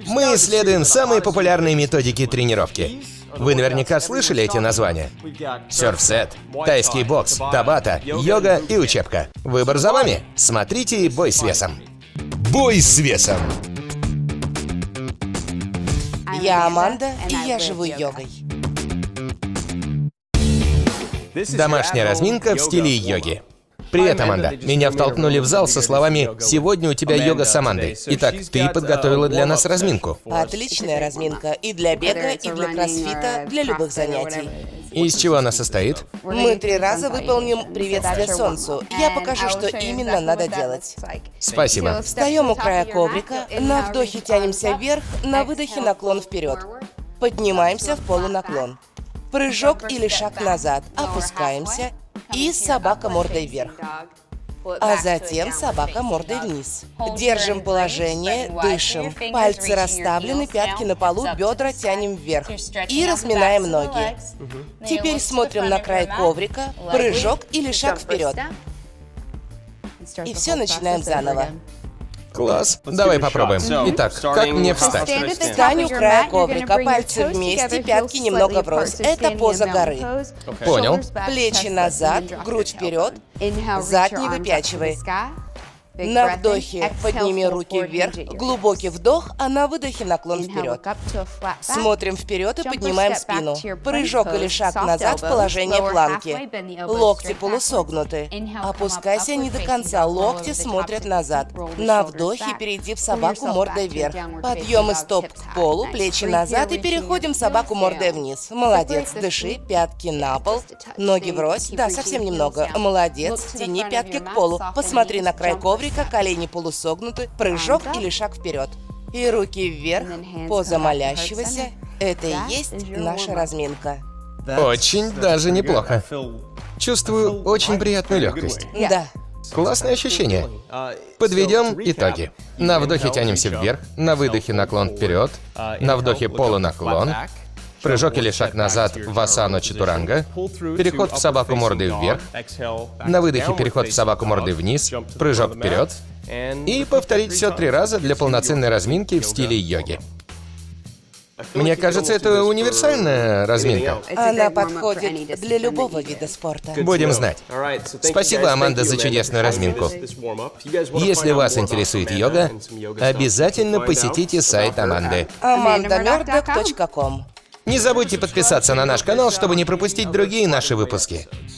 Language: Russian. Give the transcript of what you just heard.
Мы исследуем самые популярные методики тренировки. Вы наверняка слышали эти названия. Серф-сет, тайский бокс, табата, йога и учебка. Выбор за вами. Смотрите «Бой с весом». Бой с весом. Я Аманда, и я живу йогой. Домашняя разминка в стиле йоги. Привет, Аманда. Меня втолкнули в зал со словами «Сегодня у тебя йога с Амандой». Итак, ты подготовила для нас разминку. Отличная разминка и для бега, и для кроссфита, для любых занятий. И из чего она состоит? Мы 3 раза выполним приветствие солнцу. Я покажу, что именно надо делать. Спасибо. Встаем у края коврика, на вдохе тянемся вверх, на выдохе наклон вперед. Поднимаемся в полунаклон. Прыжок или шаг назад, опускаемся и собака мордой вверх. А затем собака мордой вниз. Держим положение, дышим. Пальцы расставлены, пятки на полу, бедра тянем вверх. И разминаем ноги. Теперь смотрим на край коврика, прыжок или шаг вперед. И все начинаем заново. Класс. Давай попробуем. Итак, как мне встать? Встань у края коврика, пальцы вместе, пятки немного врозь. Это поза горы. Понял. Плечи назад, грудь вперед, зад не выпячивай. На вдохе подними руки вверх, глубокий вдох, а на выдохе наклон вперед. Смотрим вперед и поднимаем спину. Прыжок или шаг назад в положение планки. Локти полусогнуты. Опускайся не до конца, локти смотрят назад. На вдохе перейди в собаку мордой вверх. Подъем из стоп к полу, плечи назад и переходим в собаку мордой вниз. Молодец, дыши, пятки на пол, ноги врозь, да, совсем немного. Молодец, тяни пятки к полу, посмотри на край коврика, колени полусогнуты, прыжок или шаг вперед. И руки вверх, поза молящегося. Это и есть наша разминка. Очень даже неплохо. Чувствую очень приятную легкость. Да. Классное ощущение. Подведем итоги. На вдохе тянемся вверх, на выдохе наклон вперед, на вдохе полунаклон, прыжок или шаг назад в асану чатуранга, переход в собаку мордой вверх, на выдохе переход в собаку мордой вниз, прыжок вперед, и повторить все 3 раза для полноценной разминки в стиле йоги. Мне кажется, это универсальная разминка. Она подходит для любого вида спорта. Будем знать. Спасибо, Аманда, за чудесную разминку. Если вас интересует йога, обязательно посетите сайт Аманды. amandamurdock.com. Не забудьте подписаться на наш канал, чтобы не пропустить другие наши выпуски.